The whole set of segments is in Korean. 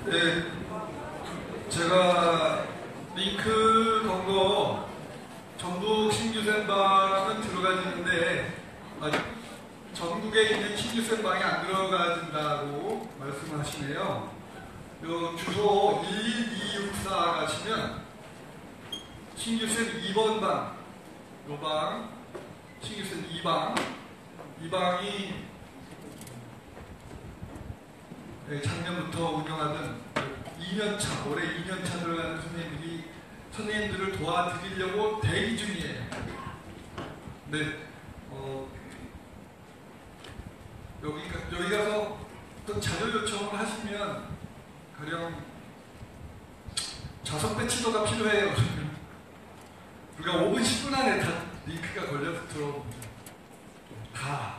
네, 제가 링크 건 거 전북 신규센방은 들어가지는데 전국에 있는 신규센방이 안 들어가진다고 말씀하시네요. 요 주소 11264 가시면 신규센 2번 방, 요 방, 신규센 2방, 이 방이 작년부터 운영하던 2년차, 올해 2년차 들어가는 선생님들을 도와드리려고 대기 중이에요. 네, 여기 가서 또 자료 요청을 하시면 가령 5배 치도가 필요해요. 우리가 5분, 10분 안에 다 링크가 걸려서 들어옵니다. 다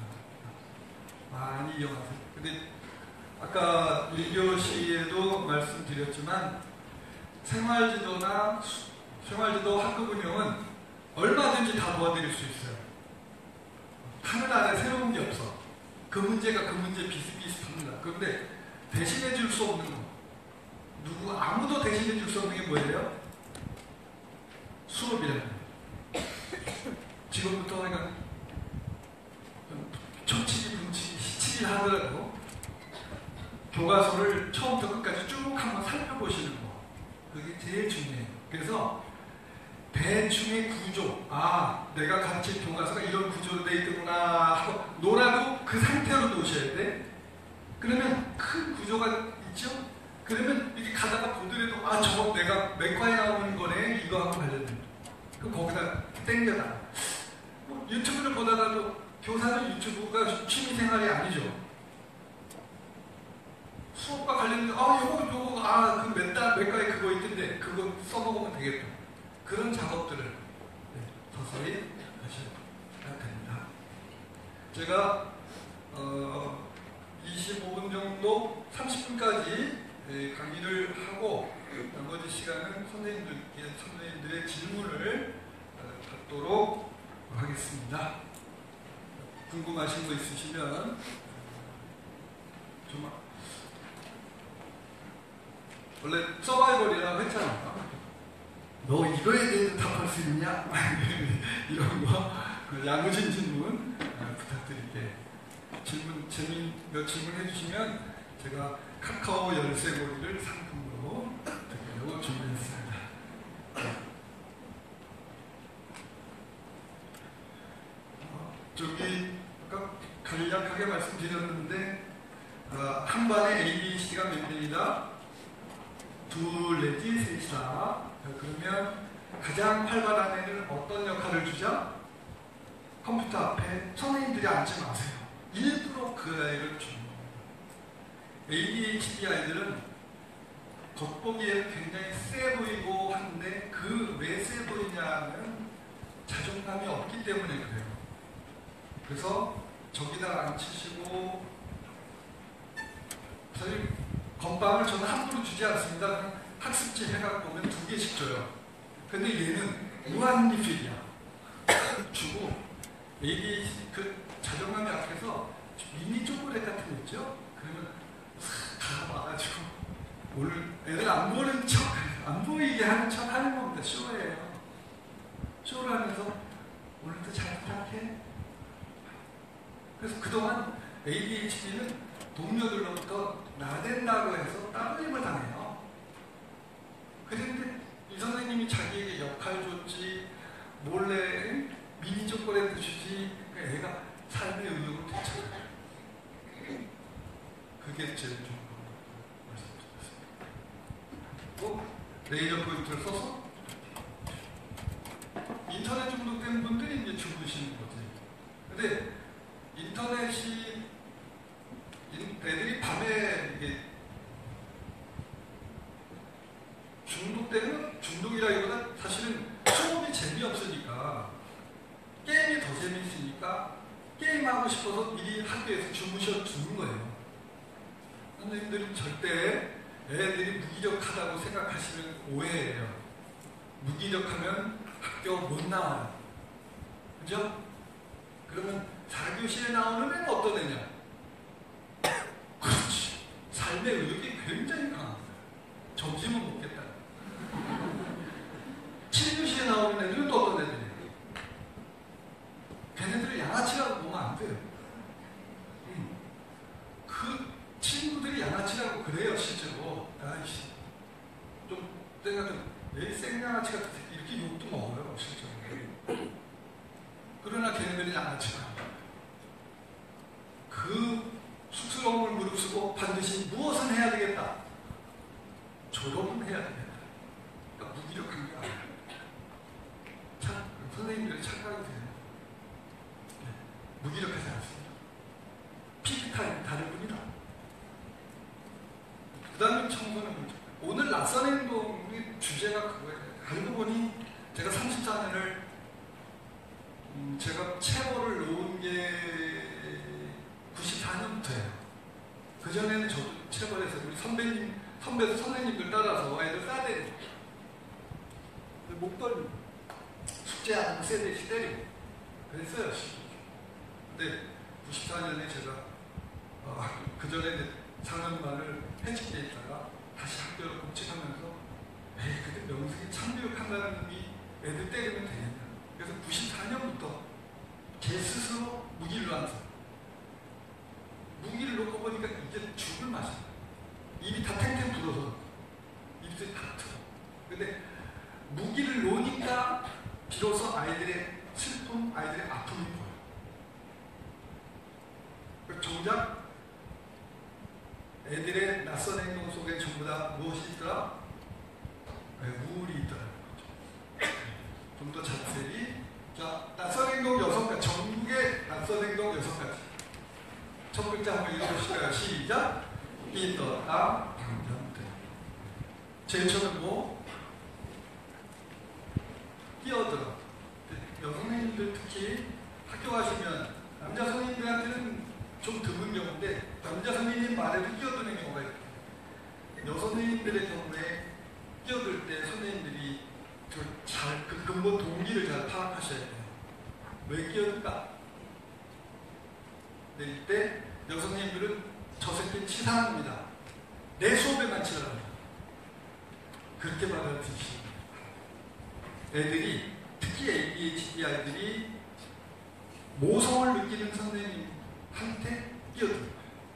많이 이용하세요. 근데 아까 1교시에도 말씀드렸지만 생활지도 학급 운영은 얼마든지 다 도와드릴 수 있어요. 하늘 안에 새로운 게 없어. 그 문제가 그 문제 비슷비슷합니다. 그런데 대신해 줄 수 없는 거, 아무도 대신해 줄 수 없는 게 뭐예요? 수업이라는 거예요. 지금부터 내가 초치기, 분치기, 시치기 하더라도 교과서를 처음부터 끝까지 쭉 한번 살펴보시는 거, 그게 제일 중요해요. 그래서 대충의 구조, 내가 가르칠 교과서가 이런 구조로 돼 있구나 하고 놀아도 그 상태로 놓으셔야 돼. 그러면 큰 구조가 있죠? 그러면 이렇게 가다가 보더라도 저거 내가 맥과에 나오는 거네, 이거하고 관련된. 그럼 거기다 땡겨놔. 유튜브를 보다가도 교사는 유튜브가 취미생활이 아니죠. 수업과 관련된 그 맥과에 그거 있던데 그거 써먹으면 되겠다. 그런 작업들을 서서히 하셔야 됩니다. 제가 25분 정도, 30분까지 강의를 하고 나머지 시간은 선생님들의 질문을 받도록 하겠습니다. 궁금하신 거 있으시면 좀 원래 서바이벌이라고 했잖아. 너 이거에 대해서 답할 수 있냐? 이런 거 야무진 질문 부탁드릴게요. 몇 질문 해주시면 제가 카카오 열쇠고리를 상품으로 드리려고 준비했습니다. 아까 간략하게 말씀드렸는데 한 반에 ABC가 몇 명이다? 둘 내지 셋이다. 그러면 가장 활발한 애는 어떤 역할을 주자? 컴퓨터 앞에 선생님들이 앉지 마세요. 일부러 그 아이를 주는 겁니다. ADHD 아이들은 겉보기에는 굉장히 세 보이고 한데 그 왜 세 보이냐는 자존감이 없기 때문에 그래요. 그래서 저기다 앉히시고, 사실 건빵을 저는 함부로 주지 않습니다. 학습지 해갖고 오면 2개씩 줘요. 근데 얘는 무한리필이야. 주고, 그 자존감이 앞에서 미니 초콜릿 같은 거 있죠? 그러면 다 와가지고, 오늘 애들 안 보는 척, 안 보이게 하는 척 하는 겁니다. 쇼예요. 쇼를 하면서 오늘도 잘 부탁해. 그래서 그동안 ADHD는 동료들로부터 나댄다고 해서 따돌림을 당해요. 그런데 이 선생님이 자기에게 역할 줬지, 몰래 미니 초콜릿 주지, 애가 삶의 의욕을 되찾아요. 그게 제일 좋은 거 말씀드렸습니다. 또 레이저 포인트를 써서 인터넷 중독된 분들이 이제 죽으시는 거지. 근데 인터넷이 애들이 밤에 이게 중독이라기보다 사실은 수업이 재미없으니까 게임이 더 재미있으니까 게임하고 싶어서 미리 학교에서 주무셔 두는 거예요. 선생님들은 절대 애들이 무기력하다고 생각하시면 오해예요. 무기력하면 학교 못 나와요. 그죠? 그러면 4교시에 나오는 애는 어떤 애냐? 그렇지. 삶의 의욕이 굉장히 걔네들을 양아치라고 보면 안 돼요. 그 친구들이 양아치라고 그래요, 실제로. 아이씨, 좀 내가 왜 생양아치 같은 새끼 이렇게 욕도 먹어요, 실제로. 그러나 걔네들이 양아치가 그 쑥스러움을 무릅쓰고 반드시 무엇은 해야 되겠다. 졸업은 해야 되겠다. 그러니까 무기력한 게 아니에요. 선생님들의 착각이 돼요. 네, 무기력하지 않습니다. 피크 타임 다를 뿐이다. 그 다음에 청소는 뭐죠? 오늘 낯선 행동의 주제가 그거예요. 알고 보니 제가 34년을 제가 체벌을 놓은 게 94년부터예요. 그전에는 저도 체벌해서 우리 선생님들 따라서 애들 싸대리고 목덜미 숙제 안 하면 세대씩 때리고 그랬어요. 근데 94년에 제가 그전에 4년반을 해직돼 있다가 다시 학교를 복직하면서 에이 그때 명색이 참교육한다는 의미 애들 때리면 되겠냐. 그래서 94년부터 제 스스로 무기를 놓았어요. 무기를 놓고 보니까 이제 죽을 맛이야. 입이 다 탱탱 불어서 입술이 다 틀어. 근데 무기를 놓으니까 비로소 아이들의 슬픔, 아이들의 아픔이 보여요. 정작 애들의 낯선 행동 속에 전부 다 무엇이 있더라? 우울이 있더라는 거죠. 좀 더 자세히. 자, 낯선 행동 6가지. 전국의 낯선 행동 6가지. 첫 글자 한번 읽어보실까요? 시작. 삐떠다 방전돼. 제일 처음에 뭐? 끼어들어. 여성님들 특히 학교 가시면 남자 선생님들한테는 좀 드문 경우인데 남자 선생님 말에도 끼어드는 경우가 있어요. 여성 선생님들의 경우에 끼어들 때 선생님들이 그 근본 동기를 잘 파악하셔야 돼요. 왜 끼어들까? 네, 이때 여성 선생님들은 저 새끼는 치사합니다. 내 수업에만 치라합니다. 그렇게 받아들이시는 애들이 특히 ADHD 아이들이 모성을 느끼는 선생님한테 끼어듭니다.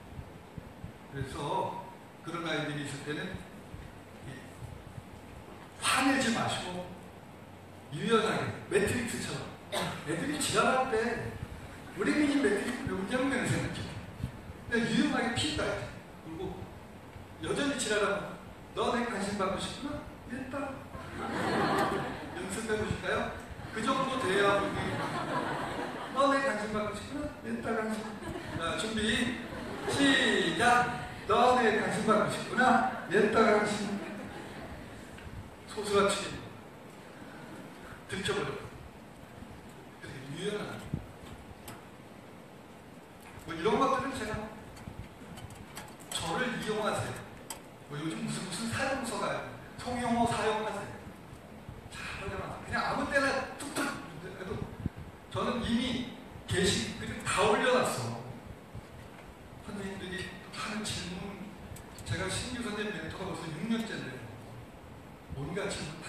그래서 그런 아이들이 있을 때는 화내지 마시고 유연하게 매트릭스처럼 애들이 지랄할 때 우리 민이 매트릭스 명장면을 생각해. 그냥 유연하게 피해가야 돼. 그리고 여전히 지랄하면 너 내 관심 받고 싶구나? 됐다. 연습해 보실까요? 그 정도 돼야 우리 너 내 관심 받고 싶구나? 됐다 관심. 자, 준비 시작. 너 내 관심 받고 싶구나? 됐다 관심. 소스라치기 들켜버려. 그렇게 유연한 뭐 이런 것들은 제가 저를 이용하세요. 뭐 요즘 무슨 사용서가 통용어 사용하세요. 잘하잖아. 그냥 아무 때나 툭툭 해도 저는 이미 게시글을 다 올려놨어. 선생님들이 하는 질문, 제가 신규 선생님 멘토가 벌써 6년째인데 온갖 질문 다.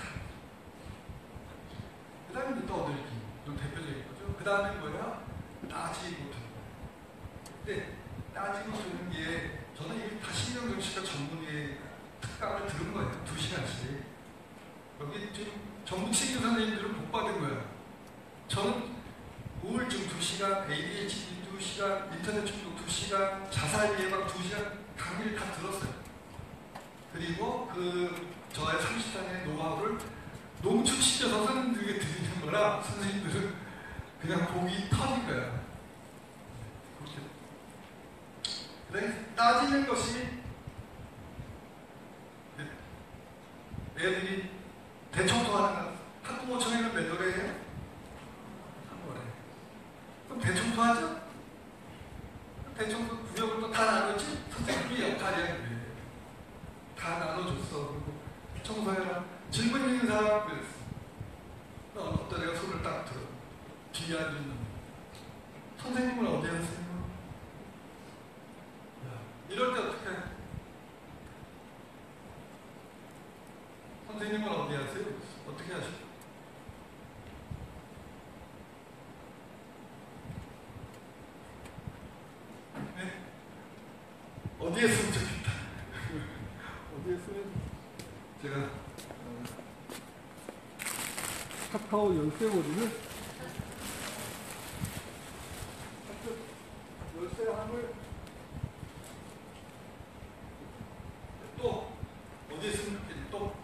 그 다음에 떠들기, 좀 대표적인 거죠. 그 다음에 뭐야? 따지고 듣는 거. 근데 따지고 듣는 게 저는 이게 다 신경정신과 전문의 특강을 들은 거예요. 2시간씩. 여기 지금 전국 신규 선생님들은 복 받은 거예요. 저는 우울증 2시간, ADHD 2시간, 인터넷 중독 2시간, 자살 예방 2시간 강의를 다 들었어요. 그리고 저의 30단의 노하우를 농축시켜서 선생님들에게 드리는 거라 선생님들은 그냥 목이 터진 거예요. 그렇게 따지는 것이 애들이 대청소하는 학부모청에는 몇 월에요? 3월에. 그럼 대청소하죠? 대청소 구역을 또 다 나눴지? 선생님이 역할이야. 다 나눠줬어. 그리고 청소해라. 질문 있는 사람 그랬어. 어떤 애가 손을 딱 들어. 뒤에 앉은 선생님은 어디 하세요? 이럴 때 어떻게 해? 선생님은 어디 하세요? 어떻게 하시죠? 어디에 쓰면 좋겠다. 어디에 쓰면 제가 카카오 열쇠고리를 열쇠함을 또 어디에 쓰면 좋겠니? 또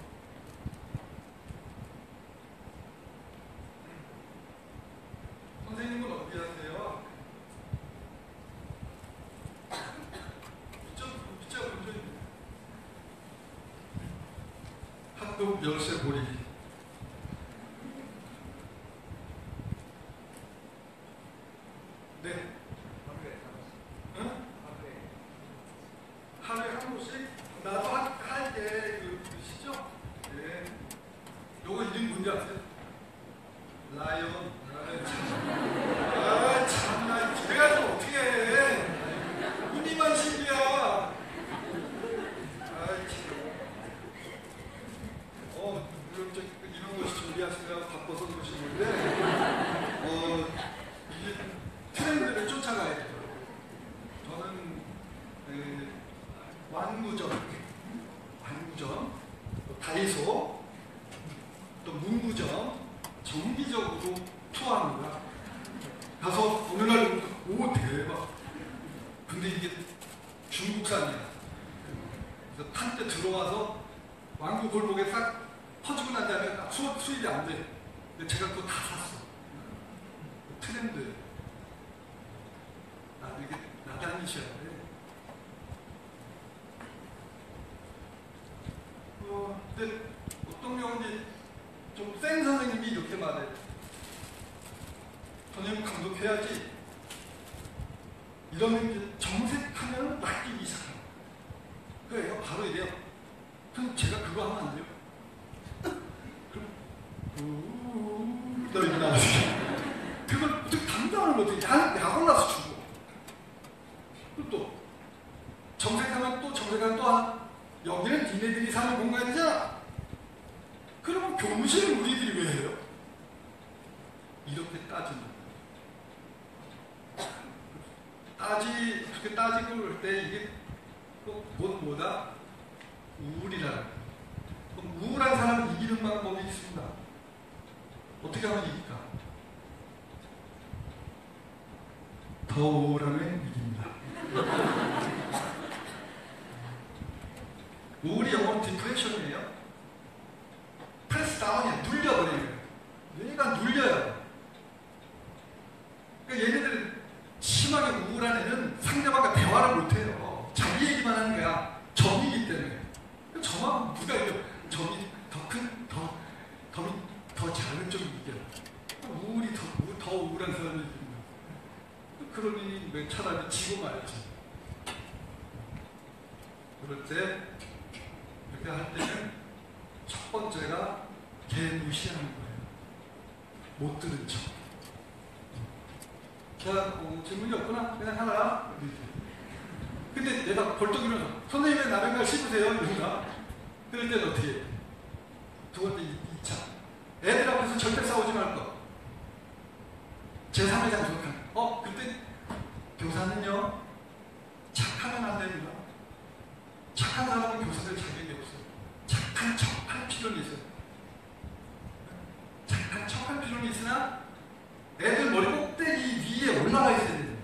선생님은 어디 하세요? 이쪽 문제입니다. 학급 열쇠고리. 네. 응? 하루에 한 번씩? 나도 할게 시죠? 네. 요거 이름 뭔지 아세요? 라이온. 참나. 제가 좀 어떻게 해. 우리만 신기야. 이런 것이 준비하시느라 바빠서 그러시는데, 이게 트렌드를 쫓아가야 돼요. 저는, 완구점, 또 다이소, 또 문구점, 정기적으로 투어합니다. 가서 어느 날, 오, 대박. 근데 이게 중국산이야. 그래서 한때 들어와서 왕구 골목에 싹 퍼지고 난 다음에 수입이 안 돼. 근데 제가 그거 다 샀어. 트렌드. 나도 이게 나다니셔야 돼. 근데 어떤 경우는 좀 센 선생님이 이렇게 말해. 선생님 감독해야지. 이러면 이제 정색하면 낚이기 시작해요. 그래요. 바로 이래요. 그럼 제가 그거 하면 안 돼요? 너 이러나 그걸 어떻게 감당을 못해. 약 올라서 주고. 그리고 또 정색하면 또 여기는 니네들이 사는 공간이잖아. 그러면 교무실은 우리들이 왜 해요? 이렇게 따지는. 그렇게 따지고 할 때 이게 뭐다? 우울이라는. 우울한 사람은 이기는 방법이 있습니다. 어떻게 하면 이길까? 더 우울하면 이깁니다. 우울이 영어로 디프레션이에요. 프레스 다운이야. 눌려버리는 거예요. 얘가 눌려요. 그러니까 얘네들 심하게 우울한 애는 상대방과 대화를 못해요. 자기 얘기만 하는 거야. 점이기 때문에. 점하면 누가 이겨? 점이 더 큰, 더 작은 쪽이 이겨. 우울이 더 우울한 사람이 이깁니다. 그러니 차라리 지고 말지. 그럴 때 이렇게 할 때는 첫 번째가 걔 무시하는 거예요. 못 들은 척. 자, 질문이 없구나? 그냥 하나야? 근데 내가 벌떡 일어나서 선생님 왜 남의 말 씹으세요? 이런가? 그럴 때는 어떻게 해요? 두 번째 2차. 애들 앞에서 절대 싸우지 말 거. 제3의 장소kan. 그때 교사는요, 착하면 안 됩니다. 착한 사람은 교사들 자격이 없어요. 착한 척 할 필요는 있어요. 착한 척 할 필요는 있으나 애들 머리 꼭대기 위에 올라가 있어야 됩니다.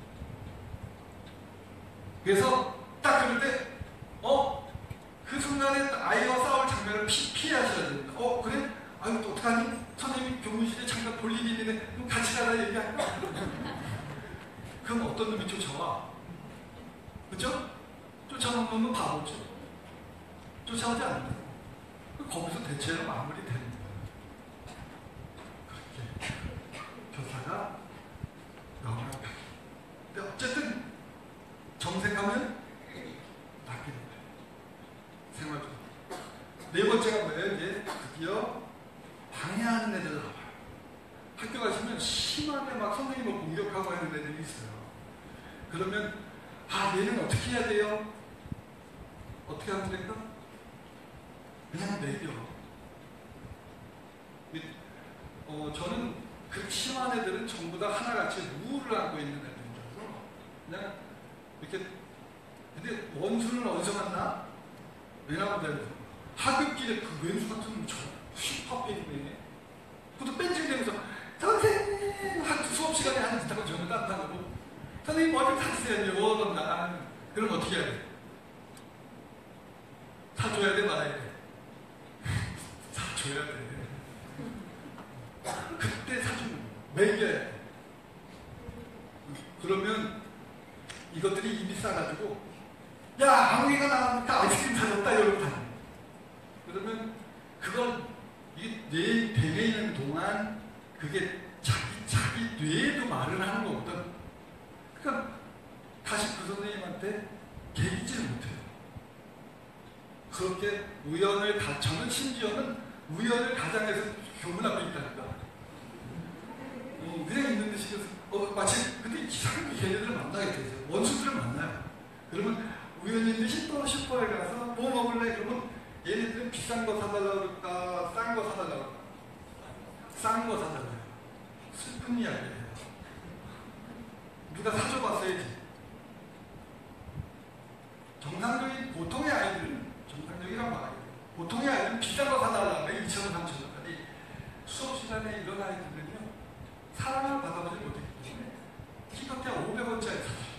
그래서 딱 그럴 때 그 순간에 아이와 싸울 장면을 피하셔야 됩니다. 그래? 아유 또 어떡하니? 선생님이 교무실에 잠깐 볼 일이 있는데 그럼 같이 가라 얘기할까? 그럼 어떤 놈이 쫓아와? 그죠? 쫓아오는 놈은 바보죠. 쫓아오지 않는다. 거기서 대체로 마무리되는 거예요. 그렇게 교사가 명확하게. 근데 어쨌든 정색하면 낚이는 거예요. 생활적으로. 네 번째가 뭐예요? 이제 드디어 방해하는 애들 나와요. 학교 가시면 심하게 막 선생님을 공격하고 하는 애들이 있어요. 그러면 얘는 어떻게 해야 돼요? 어떻게 하면 될까? 그냥 내려. 저는 그 심한 애들은 전부 다 하나같이 우울을 안고 있는 애들이라서 그냥 이렇게 근데 원수는 어디서 만나? 외나무다에서. 하굣길에 그 왼수 같은 슈퍼백이네. 그것도 뺀질대면서 선생님! 수업 시간에 하는 짓하고 저는 딴딴하고 선생님 머리 탔어야죠. 그런다. 그럼 어떻게 해야 돼? 사줘야 돼, 말아야 돼? 사줘야 돼. 그때 사주는 거예요. 매겨야 돼. 그러면 이것들이 입이 싸가지고 야, 항해가 나오니까 아이스크림 사줬다 이러고 다녀. 그러면 그걸 이게 뇌에 배에 있는 동안 그게 자기 뇌에도 말을 하는 거거든. 그러니까 다시 그 선생님한테 개기지를 못해요. 그렇게 저는 심지어는 우연을 가장해서 교문 앞에 있다니까. 그냥 있는 듯이 마치 근데 이상하게 걔네들을 만나게 되죠. 원수들을 만나요. 그러면 우연인 듯이 또 슈퍼에 가서 뭐 먹을래? 그러면 얘네들은 비싼 거 사달라고 그럴까? 싼 거 사달라고 그럴까? 싼 거 사달라고. 슬픈 이야기예요. 누가 사줘봤어야지. 정상적인 보통의 아이들은 정상적이란 말이에요. 보통의 아이들은 비싼 거 사달라고 해. 2,000원, 3,000원까지. 수업 시간에 이런 아이들은요. 사랑을 받아보지 못했기 때문에 키가 500원짜리 사줘.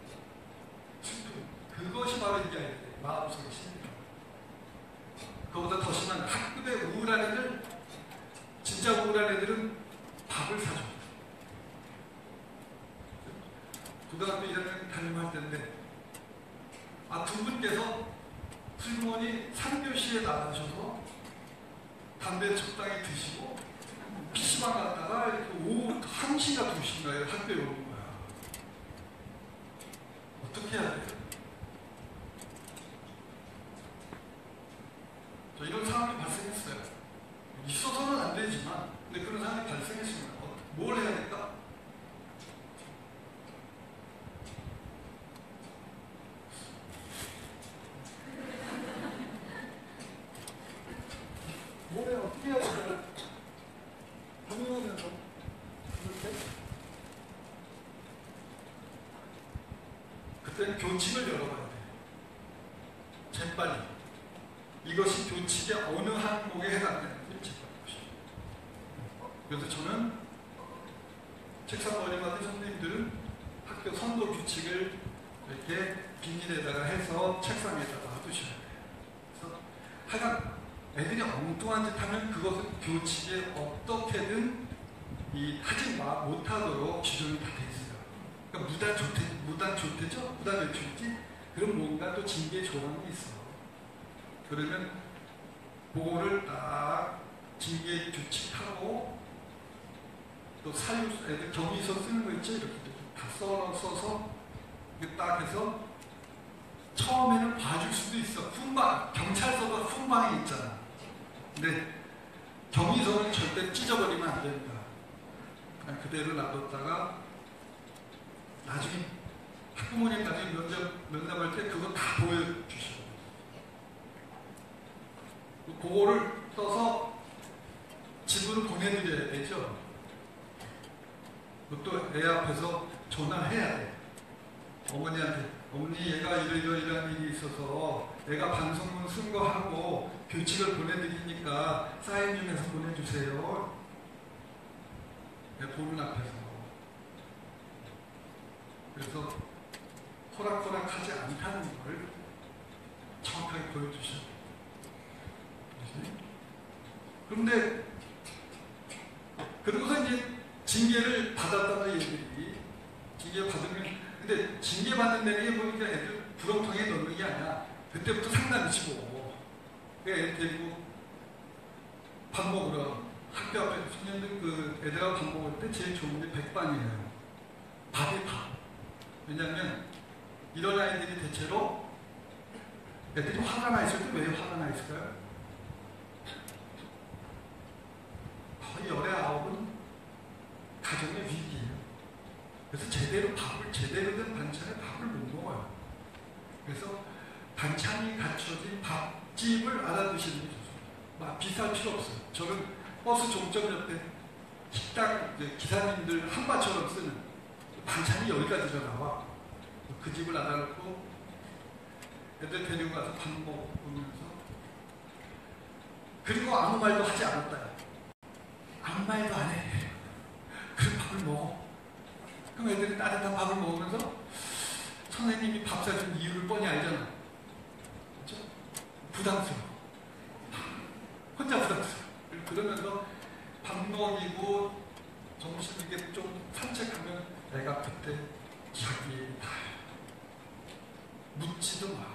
그것이 바로 이게 아이들의 마음속의 심리입니다. 그거보다 더 심한 학급의 우울한 애들, 진짜 우울한 애들은 밥을 사줘. 고등학교 1학년 담임할 때인데 두 분께서 슬그머니 3교시에 나가셔서 담배 적당히 드시고 PC방 갔다가 이렇게 오후 1시가 2시인가요? 학교에 오는 거야. 어떻게 해야 돼요? 이런 상황이 발생했어요. 있어서는 안 되지만, 근데 그런 상황이 발생했습니다. 뭘 해야 될까? 뭘 해야, 어떻게 해야 될까? 고민하면서, 이렇게? 그때는 교칙을 열어봐야 돼요. 재빨리. 이것이 교칙의 어느 항목에 해당되는지 체크하는 것이죠. 그래서 저는 책상 머리맡에 선생님들은 학교 선도 규칙을 이렇게 비닐에다가 해서 책상에다가 놔두셔야 돼요. 그래서 하여간 애들이 엉뚱한 짓 하면 그것은 교칙에 어떻게든 하지 못하도록 규정이 다 돼 있어요. 그러니까 무단 조퇴죠? 무단 외출이지? 그럼 뭔가 또 징계 조항이 있어. 그러면 그거를 딱 징계 규칙하고 또 애들 경위서 쓰는 거 있죠? 이렇게 다 써서 이렇게 딱 해서 처음에는 봐줄 수도 있어. 경찰서가 훈방이 있잖아. 근데 경위서는 절대 찢어버리면 안 됩니다. 그냥 그대로 놔뒀다가 나중에 학부모님 나중에 면담할 때 그거 다 보여주셔. 그거를 써서 집으로 보내드려야 되죠. 그것도 애 앞에서 전화해야 돼. 어머니한테 어머니 얘가 이러이러한 일이 있어서 내가 반성문 쓴 거 하고 교칙을 보내드리니까 사인 좀 해서 보내주세요. 내 보는 앞에서. 그래서 호락호락하지 않다는 걸 정확하게 보여주셔야 돼요. 그런데 그러고서 이제 징계를 받았다는 얘기들이 징계 받으면 근데 징계 받는다는 게 보니까 애들 구렁텅이에 넣는 게 아니야. 그때부터 상담이치고 애들 데리고 밥 먹으러 학교 앞에 손님들 그 애들하고 밥 먹을 때 제일 좋은 게 백반이에요. 밥이 밥. 왜냐하면 이런 아이들이 대체로 애들이 화가 나 있을 때 왜 화가 나 있을까요? 거의 열의 아홉은 가정의 위기예요. 그래서 제대로 된 반찬에 밥을 못 먹어요. 그래서 반찬이 갖춰진 밥집을 알아두시는 게 좋습니다. 비쌀 필요 없어요. 저는 버스 종점 옆에 식당 기사님들 한바처럼 쓰는 반찬이 여기까지 나와. 그 집을 알아놓고 애들 데리고 가서 밥 먹으면서, 그리고 아무 말도 하지 않았다. 아무 말도 안 해. 그럼 밥을 먹어. 그럼 애들이 따뜻한 밥을 먹으면서 선생님이 밥 사준 이유를 뻔히 알잖아. 그렇죠? 부담스러워. 혼자 부담스러워. 그러면서 밥 먹이고 점심 이렇게 좀 산책하면 애가 그때 자기 묻지도 마.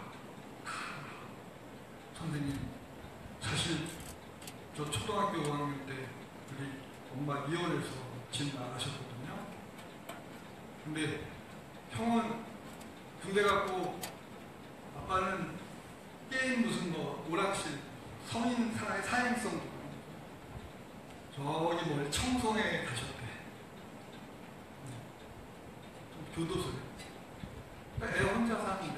선생님, 사실 저 초등학교 5학년 때 우리 엄마 이혼해서 집 나가셨거든요. 근데 형은 군대 갔고 아빠는 게임 무슨 뭐 오락실 성인 사행성 저기 멀리 청송에 가셨대. 교도소에. 그러니까 애 혼자 사는데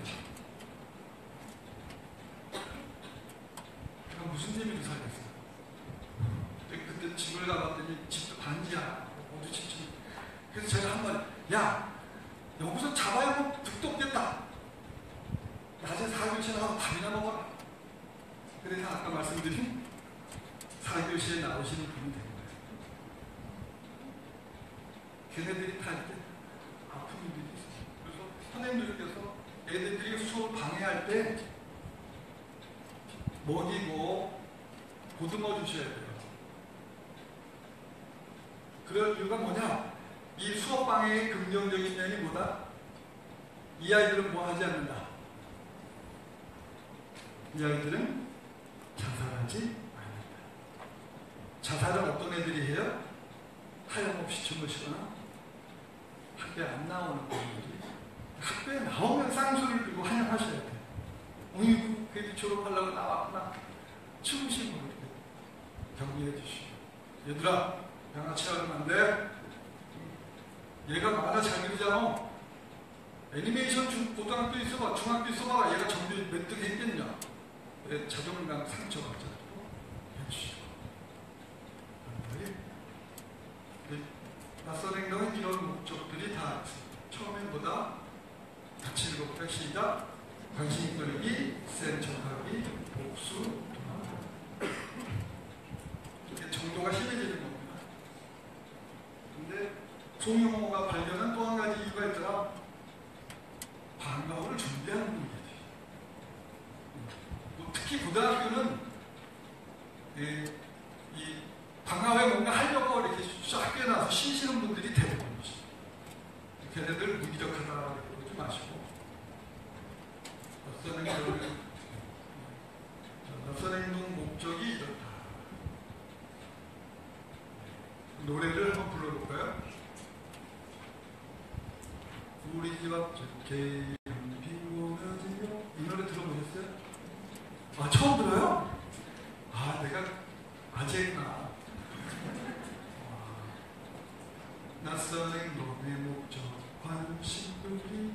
내가 무슨 재미로 살겠어요. 그때 집을 가봤더니 집도 반지야. 어디 집지. 그래서 제가 한번 야 여기서 잡아야 뭐 득도 없겠다. 낮에 4교시에 나가서 밥이나 먹어라. 그래서 아까 말씀드린 4교시에 나오시는 분이 된 거예요. 걔네들이 다 이렇게 아픈 일들이 있어요. 그래서 선생님들께서 애들이 수업 방해할 때 먹이고 보듬어 주셔야 돼요. 그럴 이유가 뭐냐? 이 수업 방해의 긍정적인 면이 뭐다? 이 아이들은 뭐 하지 않는다. 이 아이들은 자살하지 않는다. 자살은 어떤 애들이 해요? 하염없이 주무시거나 학교에 안 나오는 분들이. 학교에 나오면 쌍수를 들고 환영하셔야 돼요. 어이구, 그래도 졸업하려고 나왔구나. 주무시고 이렇게 격려해 주시고. 얘들아, 양아치 하면 안 돼. 얘가 만화 잘 그리잖아. 애니메이션 고등학교 있어봐, 중학교 있어봐. 얘가 정규 몇 등 했겠냐. 자존감 상처받자고 해주시고. 낯선 행동은 이런 목적들이 다 처음엔 보다 같이 읽어볼까? 시작. 관심 끌기, 센 척하기, 복수, 도망. 이렇게 정도가 심해지는 겁니다. 근데 송영호가 발견한 또 한 가지 이유가 있더라. 방과후를 준비하는 분이지. 특히 고등학교는 이 방과후에 뭔가 하려고 이렇게 학교에 나와서 쉬시는 분들이 대부분이죠. 걔네들 무기력하다고 그러지 마시고 낯선 행동 목적이 이렇다. 노래를 한번 불러볼까요? 우리 집 앞집 개인 비오며지요. 이 노래 들어보셨어요? 아, 처음 들어요? 아, 내가 아재구나. 낯선 행동의 목적, 관심 끌기,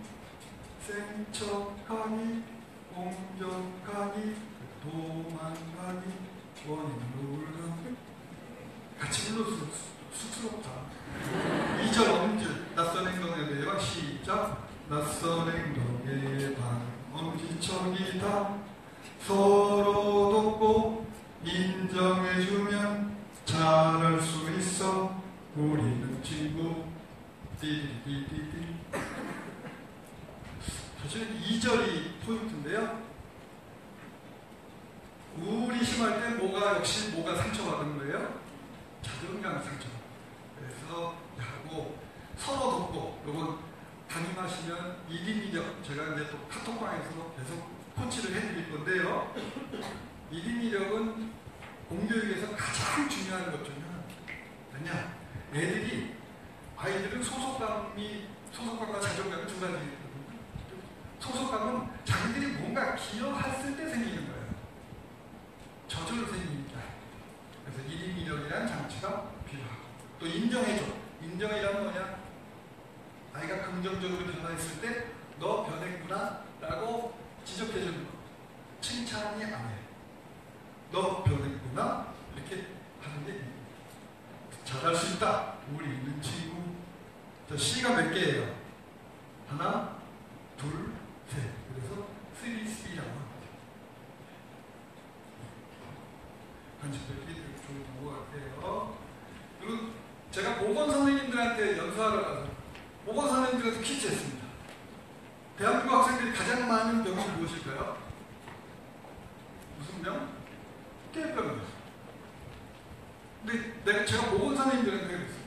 생척하기, 공격하기, 도망가기, 원인을 울가기. 같이 불러서 쑥스럽다. 2절 엄지, 낯선 행동에 대해 시작. 낯선 행동에 반 엄지척이다. 서로 돕고 인정해주면 잘할 수 있어. 우리는 친구. 띠디디디디. 사실 2절이 포인트인데요. 우울이 심할 때 역시 뭐가 상처받은 거예요? 자존감 상처. 그래서 하고 서로 돕고, 요건 담임하시면 1인 2력, 제가 이제 또 카톡방에서 계속 코치를 해드릴 건데요. 1인 2력은 공교육에서 가장 중요한 것 중에 하나. 왜냐? 아이들은 소속감과 자존감이 두 가지 있거든요. 소속감은 자기들이 뭔가 기여했을 때 생기는 거예요. 저절로 생깁니다. 그래서 1인 2력이라는 장치가 필요하고, 또 인정해줘. 인정이란 뭐냐? 아이가 긍정적으로 변화했을 때 너 변했구나 라고 지적해주는 거. 칭찬이 아니에요. 너 변했구나 이렇게 하는 게 잘할 수 있다. 우리 있는 친구. 자, C가 몇 개예요? 하나, 둘, 셋. 그래서 3C라고. 간식들이 좋은 것 같아요. 그리고 제가 보건 선생님들한테 연수하러 가서 보건 선생님들한테 퀴즈 했습니다. 대한민국 학생들이 가장 많은 병이 무엇일까요? 무슨 병? 깨병이요. 근데 제가 보건 선생님들한테 그랬어요.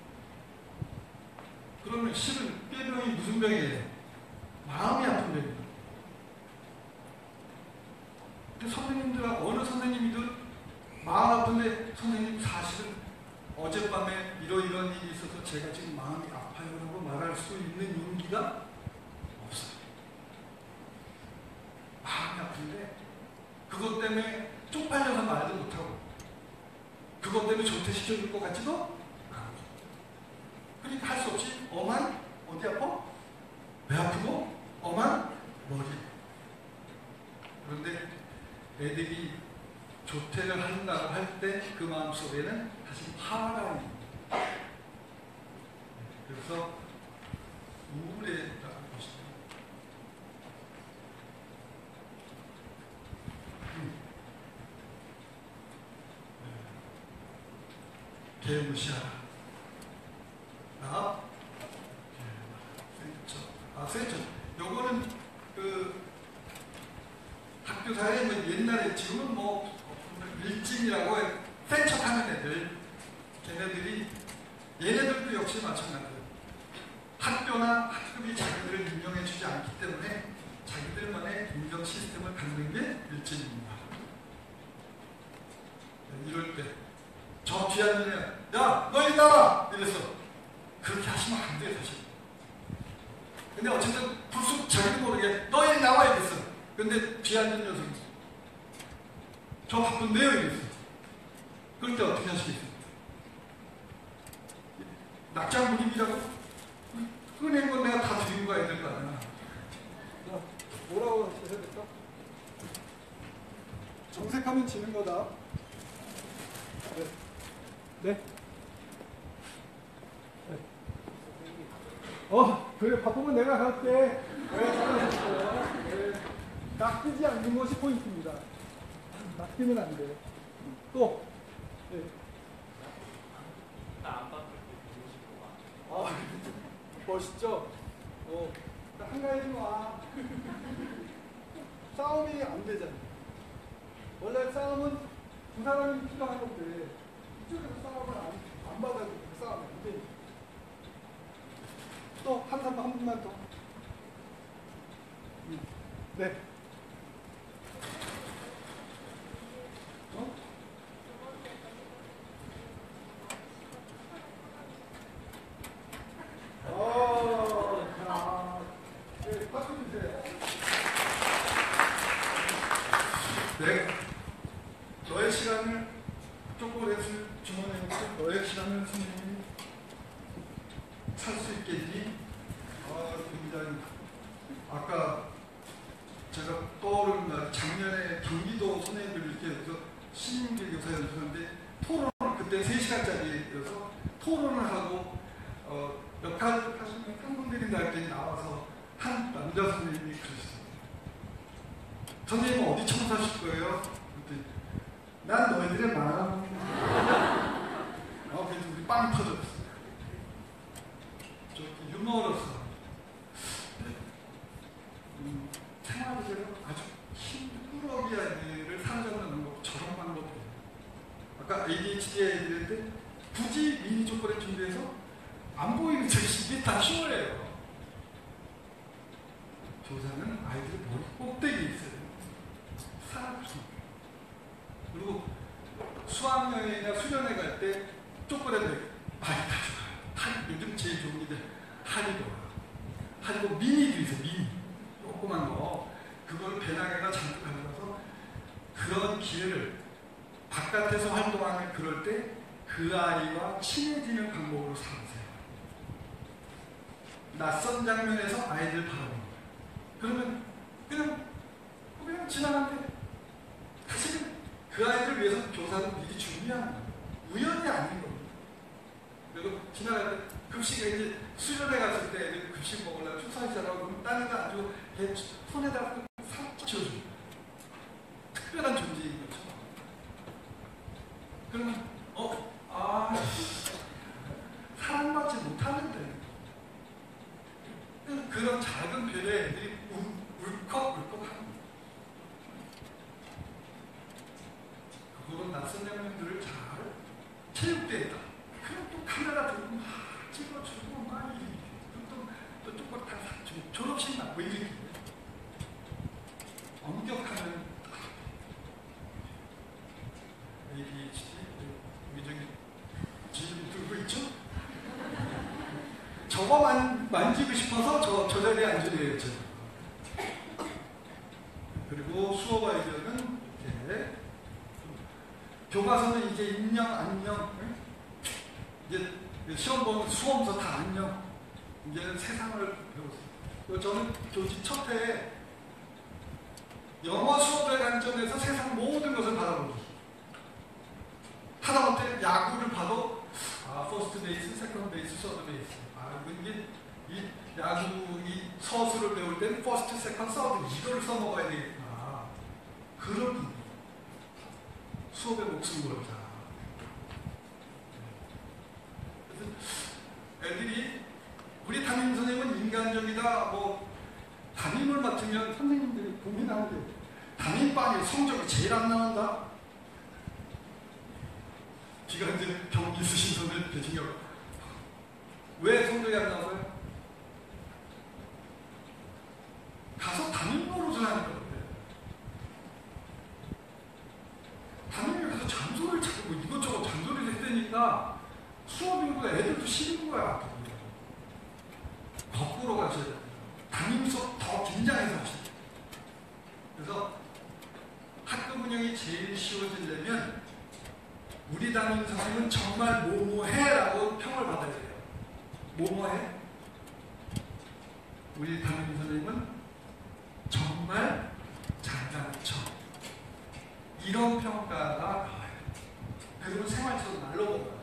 그러면 실은 깨병이 무슨 병이에요? 마음이 아픈 병이에요. 근데 선생님들하고 어느 선생님이든 마음 아픈데 선생님 사실은 어젯밤에 이런 일이 있어서 제가 지금 마음이 아파요 라고 말할 수 있는 용기가 없어요. 마음이 아픈데 그것 때문에 쪽팔려서 말도 못하고 그것 때문에 조퇴시켜줄 것 같지도 않고 그러니까 할 수 없이 엄한 어디 아파? 배 아프고 엄한 머리. 그런데 애들이 조퇴를 한다고 할 때 그 마음속에는 다시 화가 있는 거예요. 그래서 우울해라고 보시죠. 개무시하라. 센터. 요거는 그 학교사에 뭐 옛날에 지금은 뭐 일진이라고 센 척하는 애들, 걔네들이 얘네들도 역시 마찬가지예요. 학교나 학급이 자기들을 인정해주지 않기 때문에 자기들만의 인정 시스템을 갖는 게 일진입니다. 이럴 때 저 뒤에 앉는 애, 야, 너 이리 나와! 이래서 그렇게 하시면 안 돼, 사실. 근데 어쨌든 불쑥 자기도 모르게 너 이리 나와! 이랬어. 근데 뒤에 앉은 녀석이 저 바쁜데요? 이랬어. 그럴 때 어떻게 하시겠어요? 낙장불입이라고 꺼낸 건 내가 다 드리고 가야 될 거 아니야. 뭐라고 해야 될까? 정색하면 지는 거다. 네. 그래, 바쁘면 내가 갈게. 네. 낚이지 않는 것이 포인트입니다. 낚이면 안 돼. 또. 네. 나안 바쁠 때 보고 싶어. 멋있죠? 한가해지 마. 싸움이 안 되잖아. 원래 싸움은 두 사람이 필요한 건데, 이쪽에서 싸움을 안 받아주고 싸움이 안 돼. 또, 한 분만 더. 네. 네, 너의 시간을 초콜릿을 주문해 놓고 너의 시간을 선생님이 살 수 있겠니? 굉장히 아까 제가 떠오르는 날 작년에 경기도 선생님들 이렇게 해서 신임계 교사 연수하는데 토론을 그때 3시간짜리여서 토론을 하고 역할 하시는 팬분들이 날 때 나와서 한 남자 선생님이 그러셨어요. 선생님은 어디 청소하실 거예요? 그랬더니 난 너희들의 마음. 그래서 우리 빵 터졌어. 유머로서 생활적으로 아주 힘꾸러기 아이들을 사로잡는 방법, 저런 방법이에요. 아까 ADHD 애들한테 굳이 미니 초콜릿 준비해서 안 보이는 척이 다 쉬워요. 교사는 아이들 머리 꼭대기에 있어요. 사람없어. 그리고 수학여행이나 수련회 갈 때 초콜릿 많이 가져가요. 요즘 제일 좋은 게 하리보 미니도 있어요. 미니 조그만 거 그걸 배낭에다 잔뜩 가져가서 그런 기회를 바깥에서 활동하는 그럴 때 그 아이와 친해지는 방법으로 삼으세요. 낯선 장면에서 아이들 바라보는 거예요. 그러면 그냥 지나가는데 사실은 그 아이를 위해서 교사는 미리 준비하는 거예요. 우연이 아닌 겁니다. 그리고 지나갈 때 급식에 이제 수련회 갔을 때 애들 급식 먹으려고 축사하시라고 그러면 땅에다 아주 손에다 살짝 쥐어줍니다. 특별한 존재인 거죠. 그런 작은 별에 애들이 울컥울컥 하는 거예요. 그런 낯선 장면들을 잘 체육대회다. 그럼 또 카메라 들고 막 찍어주고 막 이렇게 또 똑바로 다 졸업식 막 이렇게 엄격하면 ADHD 우리 저기 지금 들고 있죠? 저거만 만지고 싶어서 저 자리에 앉으래요. 그리고 수업 아이디어는 이렇게 교과서는 이제 인형, 안녕, 이제 시험 보면 수험서 다 안녕. 이제는 세상을 배웠어요. 저는 교직 첫 해에 영어 수업의 관점에서 세상 모든 것을 바라보기. 하다못해 야구를 봐도 퍼스트 베이스, 세컨드 베이스, 서드 베이스. 이게 이 야구 이 서술을 배울 때는 퍼스트, 세컨드, 서드 이걸 써먹어야 되겠구나. 그런 수업에 목숨 걸자. 애들이 우리 담임 선생님은 인간적이다. 뭐 담임을 맡으면 선생님들이 고민하는 게 담임반이 성적이 제일 안 나온다. 기간제 경기 있으신 분들 계신가 봐요. 왜 성적이 안 나와요? 가서 담임 노릇을 하는 거예요. 담임이 가서 잔소리를 찾고 이것저것 잔소리를 했다니까 수업인구가 애들도 싫은 거야. 거꾸로 가셔야 돼요. 담임 수업 더 긴장해서 하셔야 돼요. 그래서 학급 운영이 제일 쉬워지려면 우리 담임 선생님은 정말 뭐뭐해라고 평을 받아야 돼요. 뭐뭐해? 우리 담임 선생님은 정말 잘 가르쳐. 이런 평가가 나와요. 그리고 생활처럼 날로 먹어요.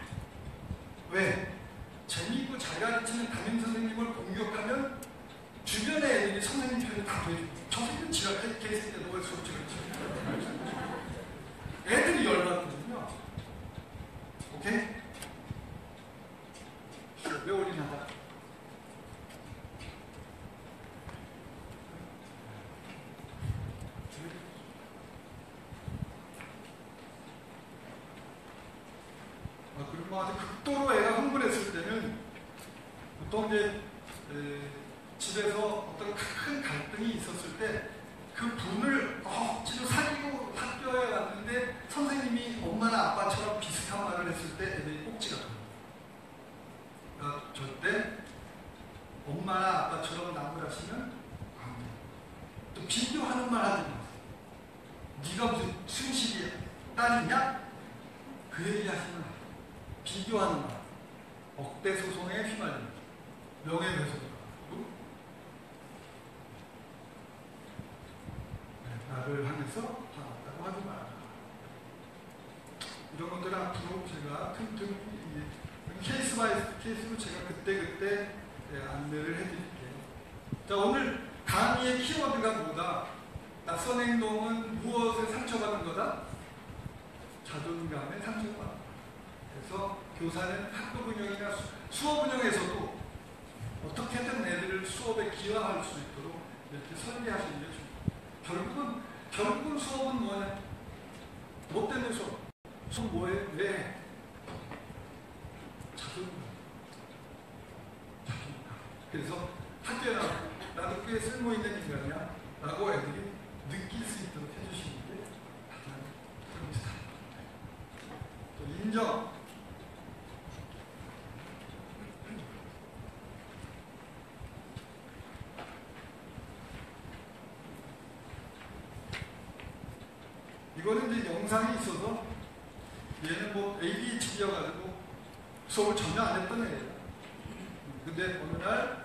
왜? 재미있고 잘 가르치는 담임 선생님을 공격하면 주변의 애들이 선생님 편에 다 보여주고 저 선생님 지랄 개새끼야 너 왜 수업 지랄 애들이 열받거든요. 오케이? 왜 올인하다? 그리고 아주 극도로 애가 흥분했을 때는 보통 이제 집에서 어떤 큰 갈등이 있었을 때 그 분을 억지로 사귀고 학교에 왔는데 선생님이 엄마나 아빠처럼 비슷한 말을 했을 때 애들이 꼭지가 돌아요. 그러니까 절대 엄마나 아빠처럼 남을 하시면 안 돼요. 또 비교하는 말 하지 마세요. 네가 무슨 순식이 딸이냐? 그 얘기 하시면 안 돼요. 비교하는 말. 억대 소송에 휘말립니다. 명예훼손. 나를 하면서 화났다고 하지 마라. 이런 것들은 앞으로 제가 틈틈이 케이스 바이 케이스로 제가 그때 안내를 해드릴게요. 자, 오늘 강의의 키워드가 뭐다? 낯선 행동은 무엇에 상처받은 거다? 자존감에 상처받은. 그래서 교사는 학급 운영이나 수업 운영에서도 어떻게든 애들을 수업에 기여할 수 있도록 이렇게 설계하시는 게 중요해요. 결국은 수업은 뭐냐? 뭐 때문에 수업? 수업 뭐해? 왜? 자존감. 그래서 학교에 나도 꽤 쓸모있는 인간이야 라고 애들이 느낄 수 있도록 해주시는 게 가장 중요합니다. 또 인정. 이거는 이제 영상이 있어서 얘는 뭐 ADHD여가지고 수업을 전혀 안 했던 애예요. 근데 어느 날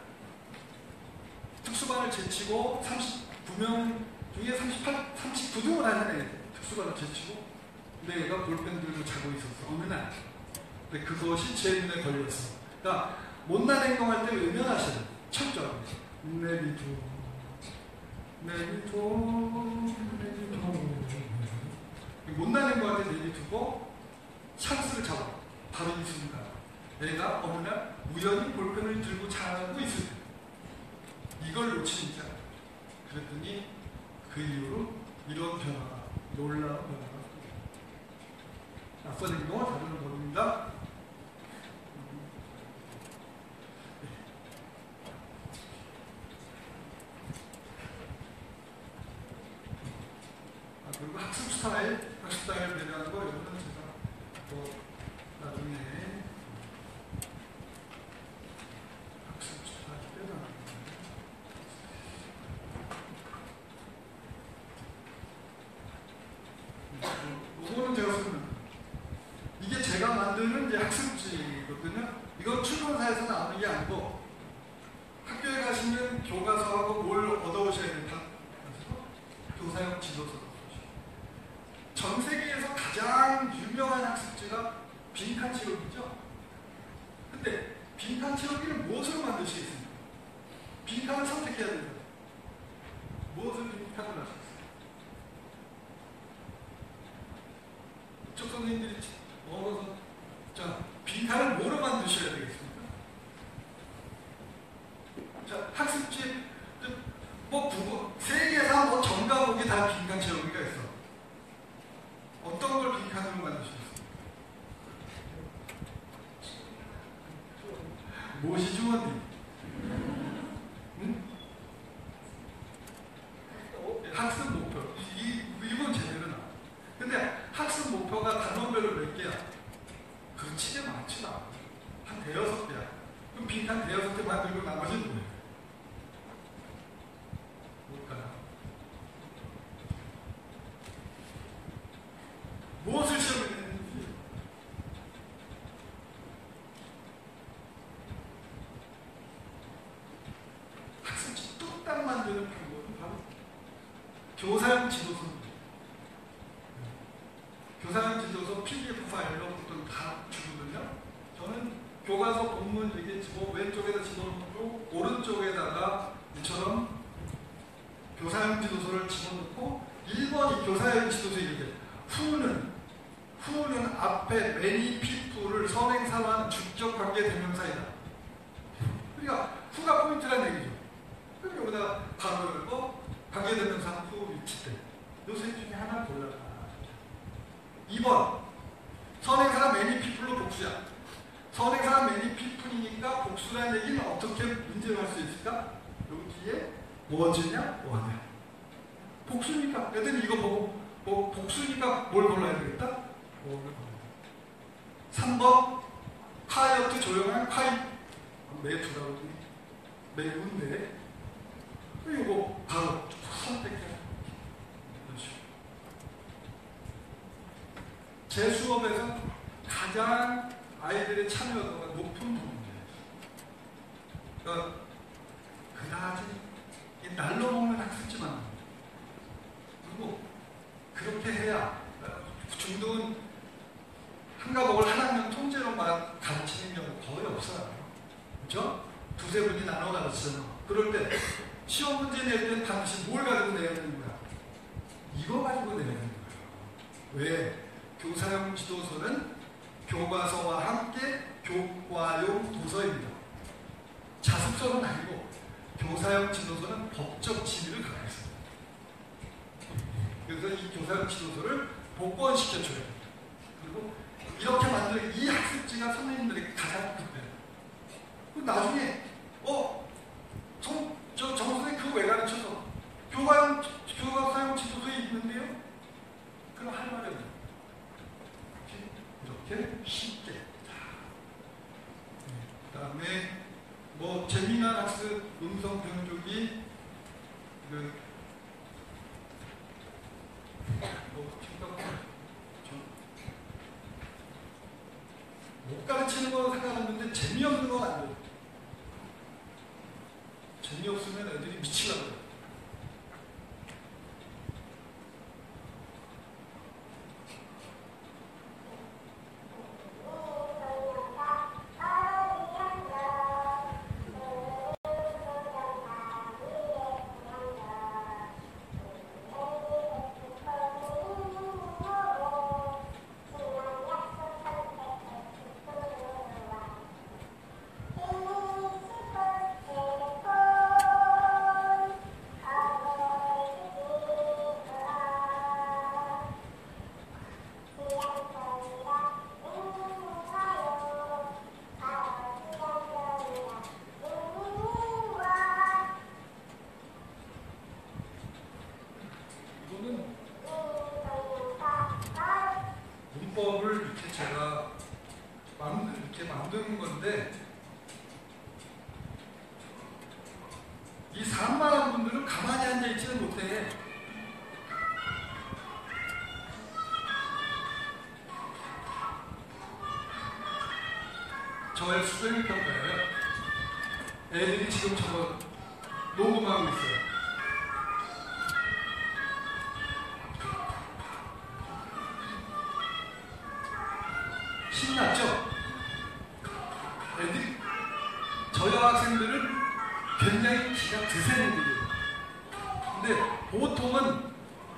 특수반을 제치고 39명 중에 39등을 하는 애 특수반을 제치고 근데 얘가 볼펜 들고 자고 있었어. 어느 날. 근데 그것이 제 눈에 걸렸어. 그러니까 못난 행동할 때 외면하셔야 돼요. 철저하게. 내비둬. 못난 행동할 때 내비두고 찬스를 잡아. 바로 이 순간. 내가 어느 날 우연히 볼펜을 들고 자고 있을 때 옳지 않다. 그랬더니 그 이후로 이런 변화가, 놀라운 변화가 낯선 행동을 다루는 법입니다. 그리고 학습 스타일 배려하는 거, 이거는 제가 또 나중에 학습 스타일 배려하는 거. 이거는 제가 쓰는, 이게 제가 만드는 이제 학습지거든요. 이건 출판사에서 나오는 게 아니고 학교에 가시면 교과서하고 뭘 얻어오셔야 된다. 교사용 지도서. 전 세계에서 가장 유명한 학습지가 빈칸치로기죠. 근데 빈칸치로기는 무엇으로 만드시겠습니까? 빈칸을 선택해야 됩니다. 무엇을 빈칸을 하시겠어요? 이쪽 선생님들이 어서, 자, 빈칸을 뭐로 만드셔야 되겠습니까? 자, 학습지, 세계에서 뭐 전 과목이 다 빈칸치로기가 있어. 어떤 걸 빈칸으로 만드셨어요? 무엇이 주어니? 응? 학습 목표. 이건 제대로 나와. 근데 학습 목표가 단원별로 몇 개야? 그렇지 많지 않아. 한 대여섯 개야. 그럼 빈칸 대여섯 개 만들고 나머지는 뭐예요? 뭘까요? 무엇을 시험에 내는지. 학습지 뚝딱 만드는 방법은 바로 교사용 지도서입니다. 교사용 지도서 PDF 파일로 보통 다 주거든요. 저는 교과서 본문 이게 왼쪽에다 집어넣고 오른쪽에다가 이처럼 교사용 지도서를 집어넣고 1번 이 교사용 지도서 이렇게 후는 앞에 many people을 선행사만 주격 관계 대명사이다. 그러니까 후가 포인트란 얘기죠. 그럼 여기다가 바로 열고 관계 대명사 후 위치 때 요 셋 중에 하나 골라라. 2번 선행사가 many people로 복수야. 선행사가 many people이니까 복수라는 얘기는 어떻게 문제를 할 수 있을까? 여기에 뭐지냐? 뭐냐? 복수니까 애들이 이거 보고 복수니까 뭘 골라야 되겠다? 3번 콰이어트 조용한 매두라고 매운데 이거 바로 선택해. 제 수업에서 가장 아이들의 참여도가 높은 부분이에요. 그러니까 그다지 날로 먹는 학습지만 그리고 그렇게 해야 중등은 한 과목을 한 학년 통째로만 가르치는 경우 거의 없어요. 그렇죠? 두세 분이 나눠 가르치잖아요. 그럴 때 시험 문제 낼 때는 당시 뭘 가지고 내야 되는 거야? 이거 가지고 내야 되는 거예요. 왜? 교사용 지도서는 교과서와 함께 교과용 도서입니다. 자습서는 아니고 교사용 지도서는 법적 지위를 갖고 있습니다. 그래서 이 교사용 지도서를 복권시켜줘야 됩니다. 그리고 이렇게 만든 이 학습지가 선생님들에게 가장 급해요. 나중에 정 선생님 그거 왜 가르쳐서 교과서용 지도서에 있는데요? 그럼 할 말이 없어요. 이렇게 쉽게. 그 다음에 재미난 학습 음성 변조기 못 가르치는 건 상관없는데 재미없는 건 안 돼요. 재미없으면 애들이 미치려고. 가만히 앉아있지는 못해. 저의 수행평가예요. 애들이 지금 저거 녹음하고 있어요. 신났죠? 애들이 저 여학생들은 굉장히 기가 드센 애들이에요. 근데 보통은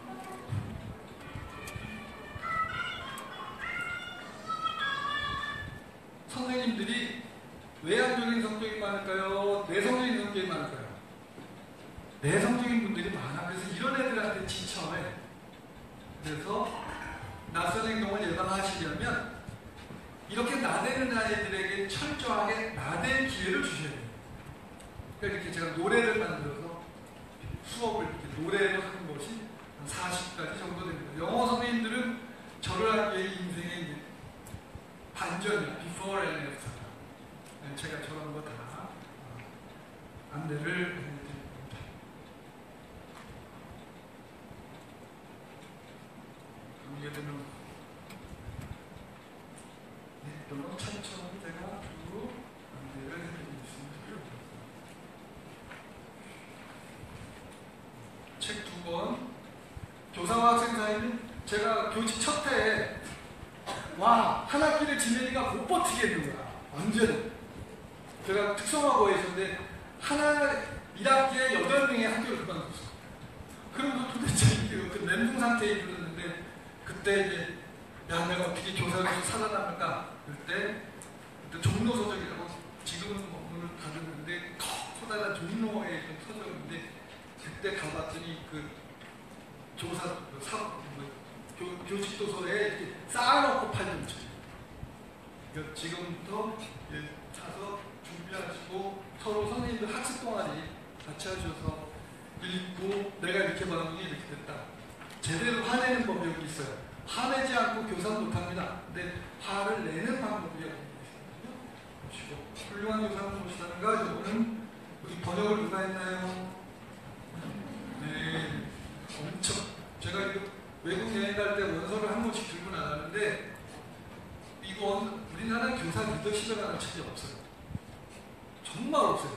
선생님들이 외향적인 성격이 많을까요? 내성적인 성격이 많을까요? 내성적인 분들이 많아. 그래서 이런 애들한테 지쳐해. 그래서 낯선 행동을 예방하시려면 이렇게 나대는 아이들에게 철저하게 나댈 기회를 주셔야 돼요. 그러니까 이렇게 제가 노래를 만들어서 수업을 이렇게 노래를 하는 것이 한 40가지 정도 됩니다. 영어 선생님들은 저를 하기에 인생의 이제 반전이야. before and after. 제가 저런 거 다 안내를 해드립니다. 이게 되면 이런 건 천천히 제가 쭉 안내를 해드리겠습니다. 책 2권. 교사와 학생 사이는 제가 교직 첫 해에 와, 한 학기를 지내니까 못 버티겠는 거야. 완전. 제가 특성화고에 있었는데, 1학기에 8명의 학교를 그만뒀어. 그럼 도대체 그 멘붕 상태에 이르렀는데, 그때 이제, 야, 내가 어떻게 교사로서 살아남을까? 그때 종로 서적이라고, 지금은 뭐 문을 닫았는데, 커다란 종로에 있던 서적인데, 그때 가봤더니 그 교직도서에 이렇게 쌓아놓고 팔던 책. 그러니까 지금부터 사서 준비하시고 서로 선생님들 학습 동아리 같이 하셔서 읽고 내가 이렇게 반응이 이렇게 됐다. 제대로 화내는 법이 있어요. 화내지 않고 교사 못합니다. 근데 화를 내는 방법이 여기 있거든요. 보시고 훌륭한 교사는 무엇이라는가? 이거는 우리 번역을 누가 했나요? 네, 엄청 제가 이거 외국 여행 갈 때 원서를 한 권씩 들고 나가는데 이거 우리나라 교사 리더십에 관한 책이 없어요. 정말 없어요.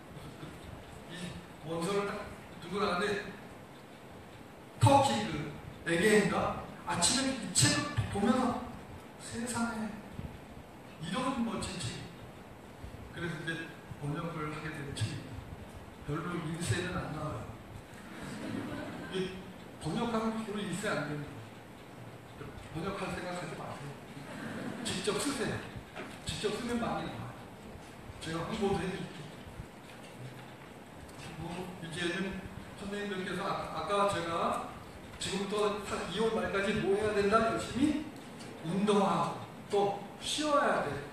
이 원서를 딱 들고 나가는데 터키 그 에게인가 아침에 이 책을 보면서 세상에 이런 멋진 책. 그래서 이제 번역을 하게 된 책입니다. 별로 인쇄는 안 나와요. 번역하면 별로 인쇄 안 됩니다. 번역할 생각하지 마세요. 직접 쓰세요. 직접 쓰면 많이 나와요. 제가 홍보도 해드릴게요. 그리고 이제는 선생님들께서 아까 제가 지금부터 2월 말까지 뭐 해야 된다? 열심히 운동하고 또 쉬어야 돼.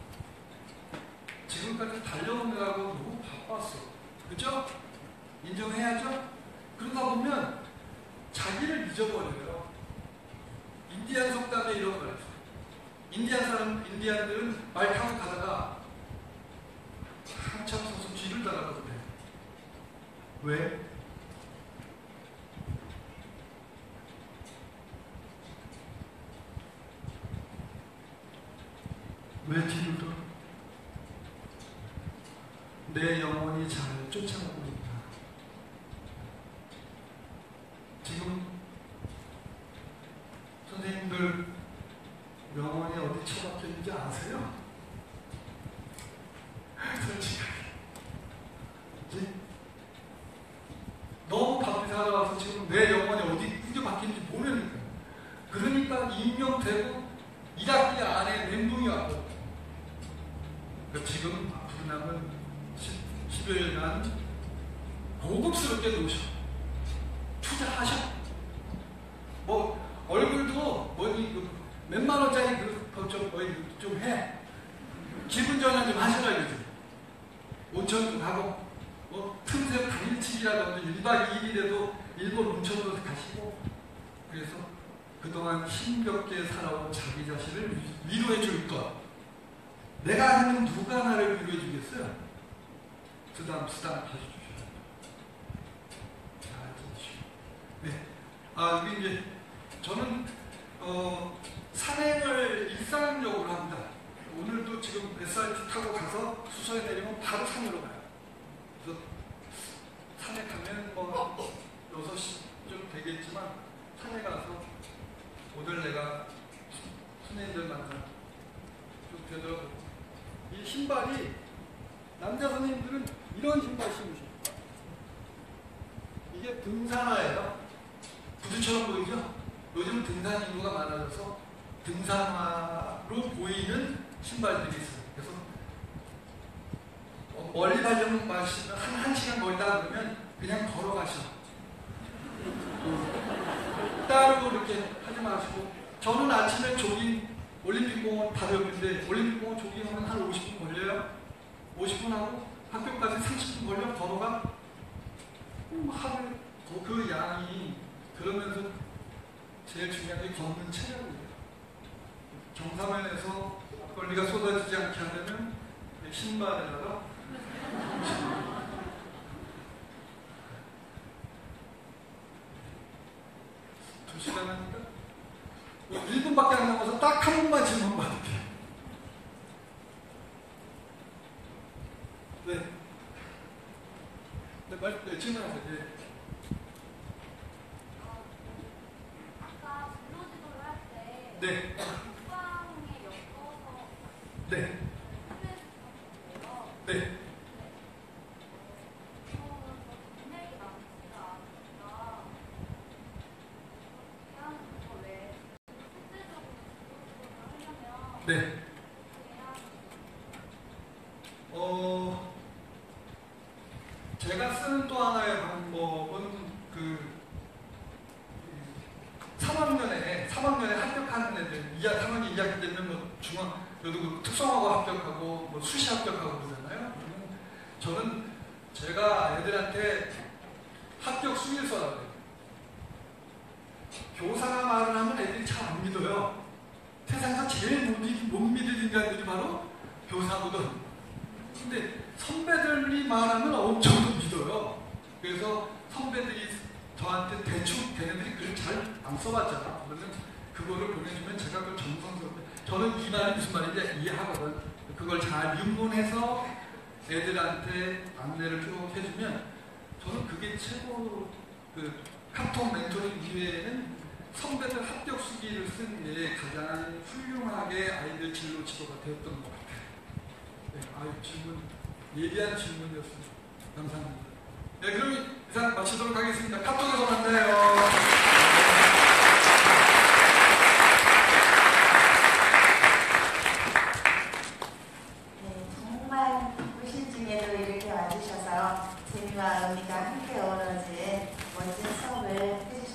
지금까지 달려오느라고 너무 바빴어. 그죠? 인정해야죠? 그러다 보면 자기를 잊어버려요. 인디안 속담에 이런 말 있어요. 인디안들은 말 타고 가다가 한참 서서 뒤를 따라가거든요. 왜? 왜 뒤를 돌아? 내 영혼이 잘 쫓아가고 있다. 지금 선생님들 영혼이 어디 처박혀 있는지 아세요? 솔직하게. 그치? 너무 바쁘게 살아와서 지금 내 영혼이 어디 꾸겨 박힌지 모르니까. 그러니까 임명되고 1학기 안에 멘붕이 왔고. 그러니까 지금 앞으로 남은 10여일간 고급스럽게 노셔. 투자하셔. 뭐 얼굴도 몇만 원짜리 좀 해. 기분 전환 좀 하시라 이거지. 온천도 가고 뭐 틈새 당일치기라도 1박 2일이라도 일본 온천도 가시고. 그래서 그동안 힘겹게 살아온 자기 자신을 위로해 줄 것. 내가 아니면 누가 나를 위로해 주겠어요? 쓰담 가져주셔야 돼요. 여기 이제 저는 산행을 일상적으로 합니다. 오늘도 지금 SRT 타고 가서 수서에 내리면 바로 산으로 가요. 그래서 산에 가면 뭐 6시쯤 되겠지만 산에 가서 오늘 내가 선생님들 만나 좀 되더라고요. 이 신발이 남자 선생님들은 이런 신발 신으셔요. 이게 등산화예요. 구두처럼 보이죠? 요즘 등산 인구가 많아져서 등산화로 보이는 신발들이 있어요. 그래서 멀리 가려면 마시면 한 시간 멀다 그러면 그냥 걸어가셔. 따로 이렇게 하지 마시고. 저는 아침에 조깅, 올림픽공원 바로 옆인데 올림픽공원 조깅하면 한 50분 걸려요. 50분 하고 학교까지 30분 걸려 걸어가. 하루 그 양이 그러면서 제일 중요한 게 걷는 체력이에요. 경사면에서 막걸리가 쏟아지지 않게 하려면 신발에다가 2시간 하니까 1분밖에 안 남아서 딱 한 번만 질문 받을게요. 네, 질문하세요. 네. 아까 진로지도를 할 때 네. 국방에 엮어서 네. 했는데요. 네. 인맥이 많지가 않으니까 그렇게 하는 거 왜 실질적으로 진로지도를 하려면 네. 제가 쓰는 또 하나의 방법은 3학년에 합격하는 애들, 3학년 2학기 되면 뭐 그래도 그 특성화고 합격하고 뭐 수시 합격하고 그러잖아요. 저는 제가 애들한테 합격 수일서라고 해요. 교사가 말을 하면 애들이 잘 안 믿어요. 세상에서 제일 못 믿을 인간들이 바로 교사거든. 근데 선배들이 말하면 엄청 믿어요. 그래서 선배들이 저한테 대충 걔네들이 글을 잘 안 써봤잖아. 그러면 그거를 보내주면 제가 그걸 정성스럽게 저는 이 말이 무슨 말인지 이해하거든. 그걸 잘 입문해서 애들한테 안내를 쭉 해주면 저는 그게 최고 카톡 멘토링 이외에는 선배들 합격 수기를 쓴 게 가장 훌륭하게 아이들 진로 지도가 되었던 것 같아요. 네, 질문, 예리한 질문이었습니다. 감사합니다. 네, 그럼 이상 마치도록 하겠습니다. 카톡에서 만나요.